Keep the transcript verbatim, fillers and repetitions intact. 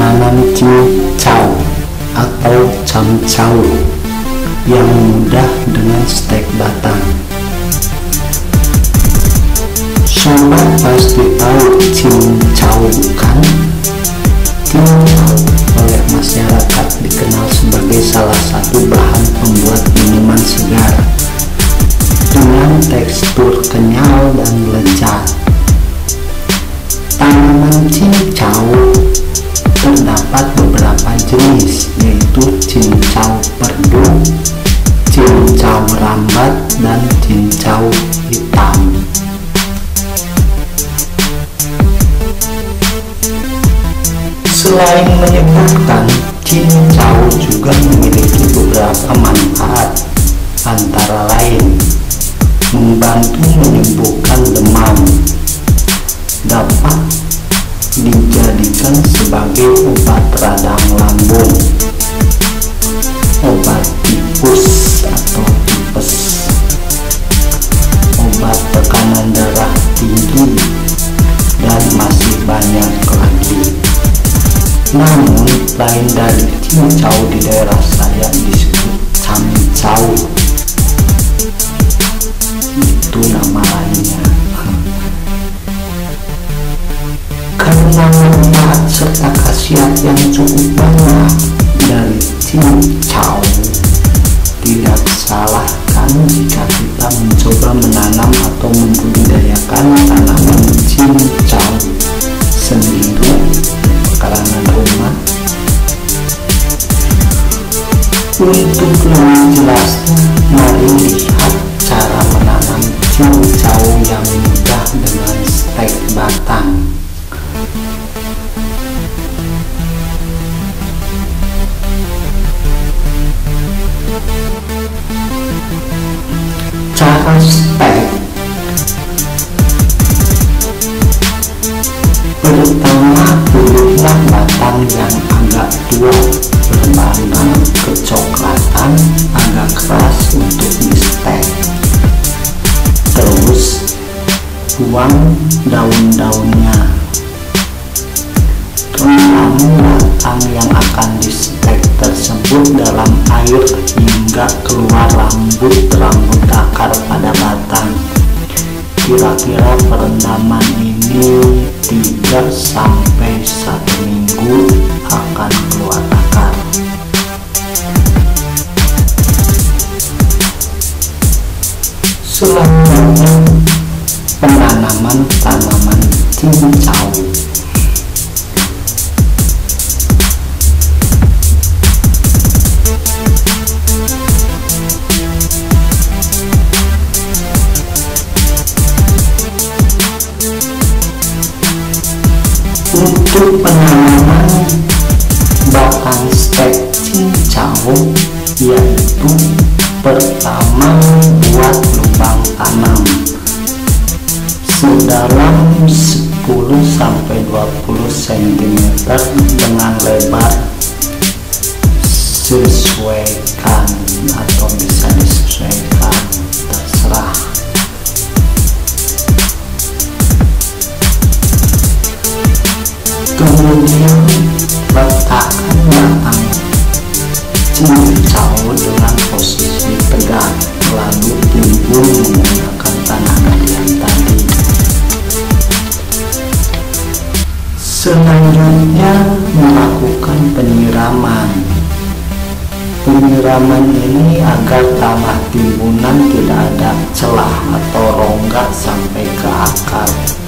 menanam cincau atau camcauh yang mudah dengan stek batang. Sobat pasti tahu cincau kan? Cincau oleh masyarakat dikenal sebagai salah satu bahan pembuat minuman segar dengan tekstur kenyal dan lezat. Tanaman cincau terdapat beberapa jenis, yaitu cincau perdu, cincau rambat, dan cincau hitam. Selain menyebutkan, cincau juga memiliki beberapa manfaat, antara lain membantu menyembuhkan demam, dapat dijadikan sebagai obat radang lambung, obat tipus atau tipes, obat tekanan darah tinggi, dan masih banyak lagi. Namun lain dari cincau di daerah saya disebut camcauh, itu nama lainnya. Karena manfaat serta khasiat yang cukup banyak dari cincau, tidak salahkan jika kita mencoba menanam atau membudidayakan tanaman cincau sendiri di pekarangan rumah. Untuk lebih jelasnya, mari lihat cara menanam cincau yang mudah dengan stek batang. Cara stek: pertama, pilihlah batang yang agak tua berwarna kecoklatan agak keras untuk di stek. Terus buang daun-daunnya. Rendam batang yang akan di stek tersebut dalam air hingga keluar rambut-rambut akar pada batang. Kira-kira perendaman ini tiga sampai satu minggu akan keluar akar. Selanjutnya, penanaman tanaman cincau. Untuk penanaman batang stek cincau, yaitu pertama, buat lubang tanam sedalam sepuluh sampai dua puluh sentimeter dengan lebar sesuaikan atau bisa disesuaikan, terserah. Kemudian letakkan batang cincau dengan posisi tegak, lalu timbun menggunakan tanah galian tadi. Selanjutnya, melakukan penyiraman. Penyiraman ini agar tanah timbunan tidak ada celah atau rongga sampai ke akar.